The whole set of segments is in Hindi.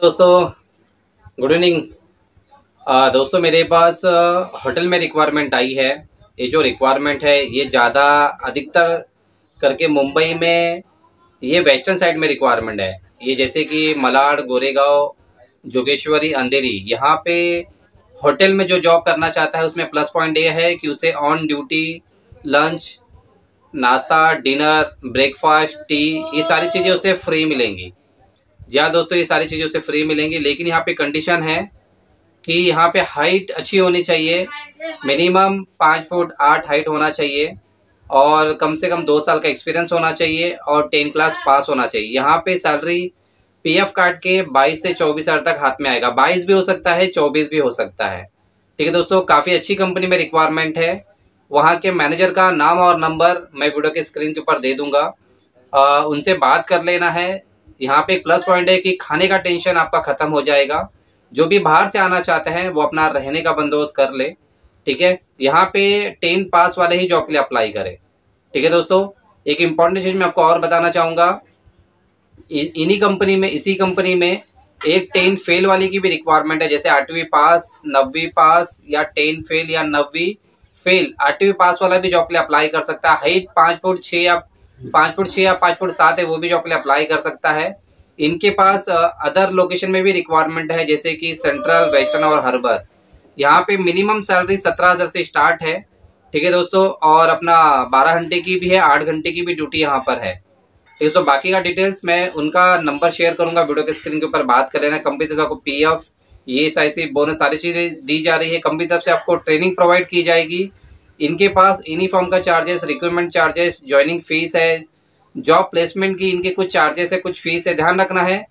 दोस्तों, गुड इवनिंग। दोस्तों, मेरे पास होटल में रिक्वायरमेंट आई है। ये जो रिक्वायरमेंट है ये ज़्यादा अधिकतर करके मुंबई में, ये वेस्टर्न साइड में रिक्वायरमेंट है। ये जैसे कि मलाड, गोरेगांव, जोगेश्वरी, अंधेरी, यहाँ पे होटल में जो जॉब करना चाहता है उसमें प्लस पॉइंट ये है कि उसे ऑन ड्यूटी लंच, नाश्ता, डिनर, ब्रेकफास्ट, टी, ये सारी चीज़ें उसे फ्री मिलेंगी। जी हाँ दोस्तों, ये सारी चीज़ें उसे फ्री मिलेंगी, लेकिन यहाँ पे कंडीशन है कि यहाँ पे हाइट अच्छी होनी चाहिए। मिनिमम 5 फुट 8 हाइट होना चाहिए और कम से कम 2 साल का एक्सपीरियंस होना चाहिए और 10 क्लास पास होना चाहिए। यहाँ पे सैलरी पीएफ काट के 22 से 24 हज़ार तक हाथ में आएगा। 22 भी हो सकता है, 24 भी हो सकता है। ठीक है दोस्तों, काफ़ी अच्छी कंपनी में रिक्वायरमेंट है। वहाँ के मैनेजर का नाम और नंबर मैं वीडियो के स्क्रीन के ऊपर दे दूंगा, उनसे बात कर लेना है। यहाँ पे प्लस पॉइंट है कि खाने का टेंशन आपका खत्म हो जाएगा। जो भी बाहर से आना चाहते हैं वो अपना रहने का बंदोबस्त कर ले। ठीक है, यहाँ पे 10 पास वाले ही जॉब के लिए अप्लाई करें। ठीक है दोस्तों, एक इम्पॉर्टेंट चीज मैं आपको और बताना चाहूंगा, इन्हीं कंपनी में, इसी कंपनी में एक 10 फेल वाली की भी रिक्वायरमेंट है। जैसे 8वीं पास, 9वीं पास या 10 फेल या 9वीं फेल, 8वीं पास वाला भी जॉब के लिए अप्लाई कर सकता है। हाइट 5 फुट 6 या 5 फुट 6 या 5 फुट 7 है, वो भी जॉब के लिए अप्लाई कर सकता है। इनके पास अदर लोकेशन में भी रिक्वायरमेंट है, जैसे कि सेंट्रल, वेस्टर्न और हार्बर। यहाँ पे मिनिमम सैलरी 17,000 से स्टार्ट है। ठीक है दोस्तों, और अपना 12 घंटे की भी है, 8 घंटे की भी ड्यूटी यहाँ पर है। ठीक है, तो बाकी का डिटेल्स मैं उनका नंबर शेयर करूंगा, वीडियो के स्क्रीन के ऊपर बात कर लेना। कंपनी तरफ से आपको पीएफ, ईएसआईसी, बोनस सारी चीजें दी जा रही है। कंपनी तरफ से आपको ट्रेनिंग प्रोवाइड की जाएगी। इनके पास यूनिफॉर्म का charges, recruitment charges, joining fees है, जॉब प्लेसमेंट की इनके कुछ चार्जेस है, कुछ फीस है। ध्यान रखना है,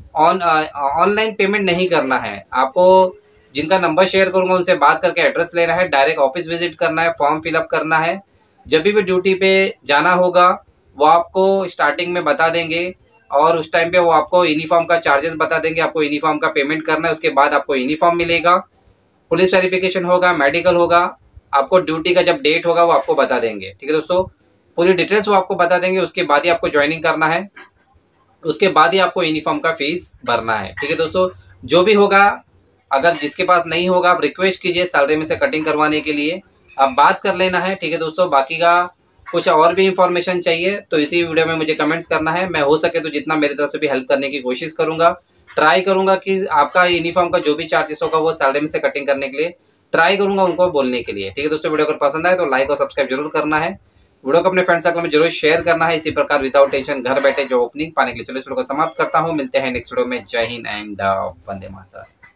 ऑनलाइन पेमेंट नहीं करना है आपको। जिनका नंबर शेयर करूंगा उनसे बात करके एड्रेस लेना है, डायरेक्ट ऑफिस विजिट करना है, फॉर्म फिलअप करना है। जब भी ड्यूटी पे जाना होगा वो आपको स्टार्टिंग में बता देंगे और उस टाइम पे वो आपको यूनिफॉर्म का चार्जेस बता देंगे। आपको यूनिफॉर्म का पेमेंट करना है, उसके बाद आपको यूनिफॉर्म मिलेगा, पुलिस वेरिफिकेशन होगा, मेडिकल होगा। आपको ड्यूटी का जब डेट होगा वो आपको बता देंगे। ठीक है दोस्तों, पूरी डिटेल्स वो आपको बता देंगे। उसके बाद ही आपको ज्वाइनिंग करना है, उसके बाद ही आपको यूनिफॉर्म का फीस भरना है। ठीक है दोस्तों, जो भी होगा, अगर जिसके पास नहीं होगा आप रिक्वेस्ट कीजिए सैलरी में से कटिंग करवाने के लिए, आप बात कर लेना है। ठीक है दोस्तों, बाकी का कुछ और भी इंफॉर्मेशन चाहिए तो इसी वीडियो में मुझे कमेंट्स करना है। मैं हो सके तो जितना मेरी तरफ से भी हेल्प करने की कोशिश करूंगा। ट्राई करूंगा कि आपका यूनिफॉर्म का जो भी चार्जेस होगा वो सैलरी में से कटिंग करने के लिए ट्राई करूंगा उनको बोलने के लिए। ठीक है दोस्तों, वीडियो अगर पसंद आए तो लाइक और सब्सक्राइब जरूर करना है। वीडियो को अपने फ्रेंड सर्कल में जरूर शेयर करना है। इसी प्रकार विदाउट टेंशन घर बैठे जो ओपनिंग पाने के लिए चलो इस वीडियो को समाप्त करता हूँ। मिलते हैं नेक्स्ट वीडियो में। जय हिंद एंड वंदे मातरम।